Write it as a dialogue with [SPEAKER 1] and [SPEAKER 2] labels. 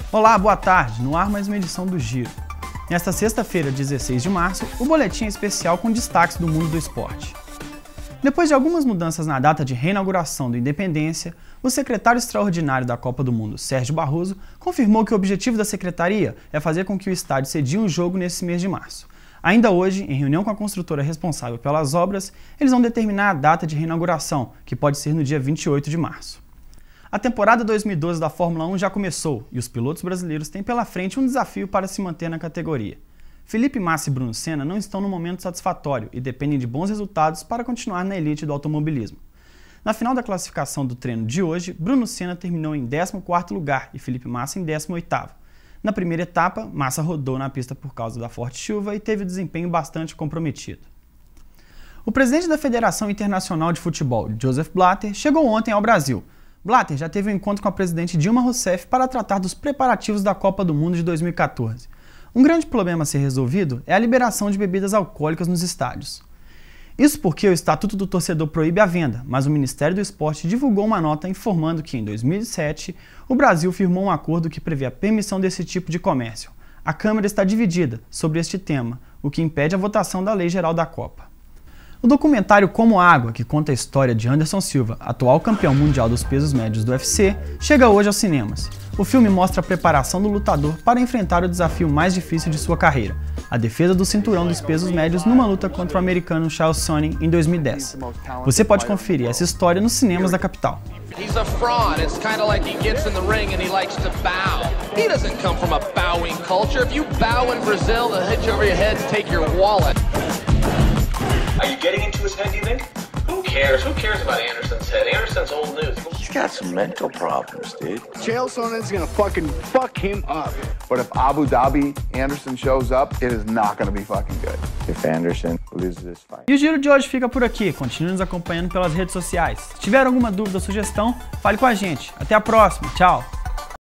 [SPEAKER 1] Olá, boa tarde, no ar mais uma edição do Giro. Nesta sexta-feira, 16 de março, o boletim é especial com destaques do mundo do esporte. Depois de algumas mudanças na data de reinauguração do Independência, o secretário extraordinário da Copa do Mundo, Sérgio Barroso, confirmou que o objetivo da secretaria é fazer com que o estádio cedia um jogo nesse mês de março. Ainda hoje, em reunião com a construtora responsável pelas obras, eles vão determinar a data de reinauguração, que pode ser no dia 28 de março. A temporada 2012 da Fórmula 1 já começou e os pilotos brasileiros têm pela frente um desafio para se manter na categoria. Felipe Massa e Bruno Senna não estão no momento satisfatório e dependem de bons resultados para continuar na elite do automobilismo. Na final da classificação do treino de hoje, Bruno Senna terminou em 14º lugar e Felipe Massa em 18º. Na primeira etapa, Massa rodou na pista por causa da forte chuva e teve desempenho bastante comprometido. O presidente da Federação Internacional de Futebol, Joseph Blatter, chegou ontem ao Brasil. Blatter já teve um encontro com a presidente Dilma Rousseff para tratar dos preparativos da Copa do Mundo de 2014. Um grande problema a ser resolvido é a liberação de bebidas alcoólicas nos estádios. Isso porque o Estatuto do Torcedor proíbe a venda, mas o Ministério do Esporte divulgou uma nota informando que, em 2007, o Brasil firmou um acordo que prevê a permissão desse tipo de comércio. A Câmara está dividida sobre este tema, o que impede a votação da Lei Geral da Copa. O documentário Como Água, que conta a história de Anderson Silva, atual campeão mundial dos pesos médios do UFC, chega hoje aos cinemas. O filme mostra a preparação do lutador para enfrentar o desafio mais difícil de sua carreira, a defesa do cinturão dos pesos médios numa luta contra o americano Chael Sonnen em 2010. Você pode conferir essa história nos cinemas da capital.
[SPEAKER 2] He's a fraud. It's kind of like he gets in the ring and he likes to bow. He doesn't come from a bowing culture. If you bow in Brazil, they'll hit you over your head and take your wallet.
[SPEAKER 3] Are you getting into his head, do you think? Who cares? Who cares about Anderson's head? Anderson's old news.
[SPEAKER 4] He's got some mental problems, dude.
[SPEAKER 5] Chael Sonnen's gonna fucking fuck him up. But if Abu Dhabi Anderson shows up, it is not gonna be fucking good.
[SPEAKER 4] If Anderson loses this fight.
[SPEAKER 1] E o Giro de hoje fica por aqui. Continue nos acompanhando pelas redes sociais. Se tiver alguma dúvida ou sugestão, fale com a gente. Até a próxima. Tchau!